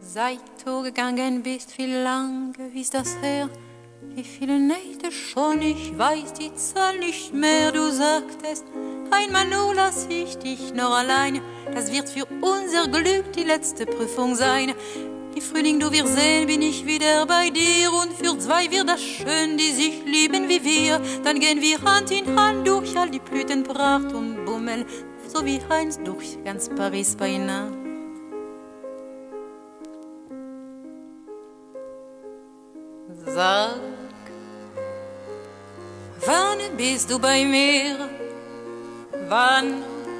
Seit du gegangen bist, wie lange ist das her? Wie viele Nächte schon, ich weiß die Zahl nicht mehr. Du sagtest, einmal nur lass ich dich noch alleine. Das wird für unser Glück die letzte Prüfung sein. Im Frühling, du wirst sehen, bin ich wieder bei dir. Und für zwei wird das schön, die sich lieben wie wir. Dann gehen wir Hand in Hand durch all die Blütenpracht und bummeln, so wie einst durch ganz Paris beinahe. Sag, wann bist du bei mir? Wann?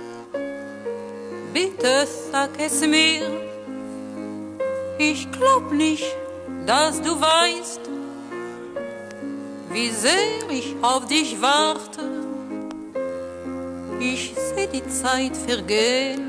Bitte sag es mir. Ich glaub nicht, dass du weißt, wie sehr ich auf dich warte. Ich seh die Zeit vergehen,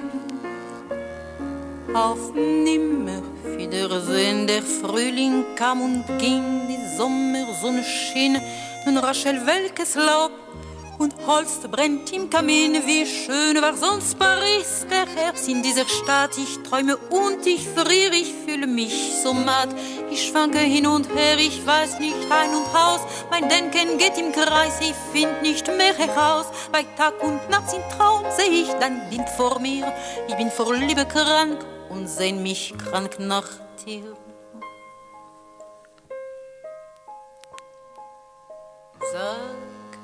auf Nimmerwiedersehen. Der Frühling kam und ging, die Sommersonne schien, nun raschelt welkes Laub und Holz brennt im Kamin. Wie schön war sonst Paris, der Herbst in dieser Stadt. Ich träume und ich friere, ich fühle mich so matt. Ich schwanke hin und her, ich weiß nicht ein und aus. Mein Denken geht im Kreis, ich find nicht mehr heraus. Bei Tag und Nacht im Traum seh ich dein Bild vor mir. Ich bin vor Liebe krank und sehn mich krank nach dir. Sag,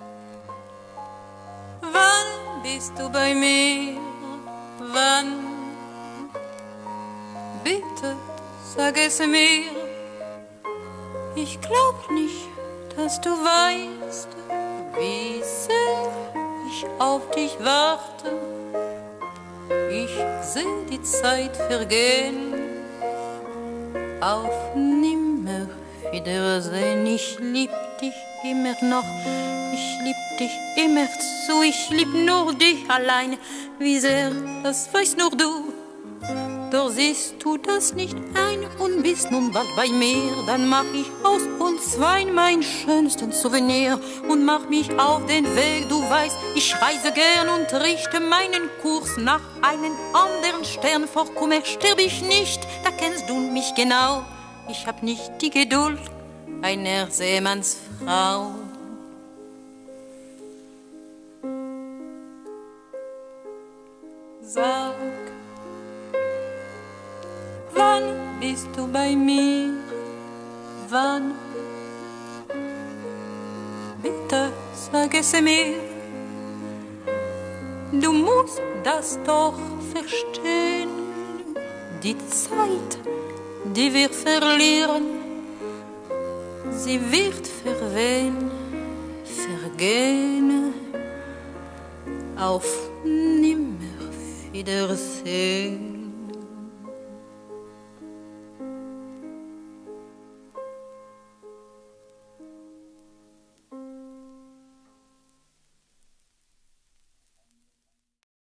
wann bist du bei mir? Wann? Bitte sag es mir. Ich glaub nicht, dass du weißt, wie sehr ich auf dich warte. Ich seh die Zeit vergehen, auf Nimmerwiedersehen. Ich lieb dich immer noch, ich lieb dich immer zu, ich lieb nur dich allein. Wie sehr, das weißt nur du. Doch siehst du das nicht ein und bist nun bald bei mir. Dann mach ich aus uns zwei mein schönsten Souvenir und mach mich auf den Weg. Du weißt, ich reise gern und richte meinen Kurs nach einem anderen Stern. Vor Kummer stirb ich nicht, da kennst du mich genau. Ich hab nicht die Geduld einer Seemannsfrau. Sag, wann bist du bei mir? Wann? Bitte sag es mir. Du musst das doch verstehen. Die Zeit, die wir verlieren, sie wird vergehen, auf Nimmerwiedersehen.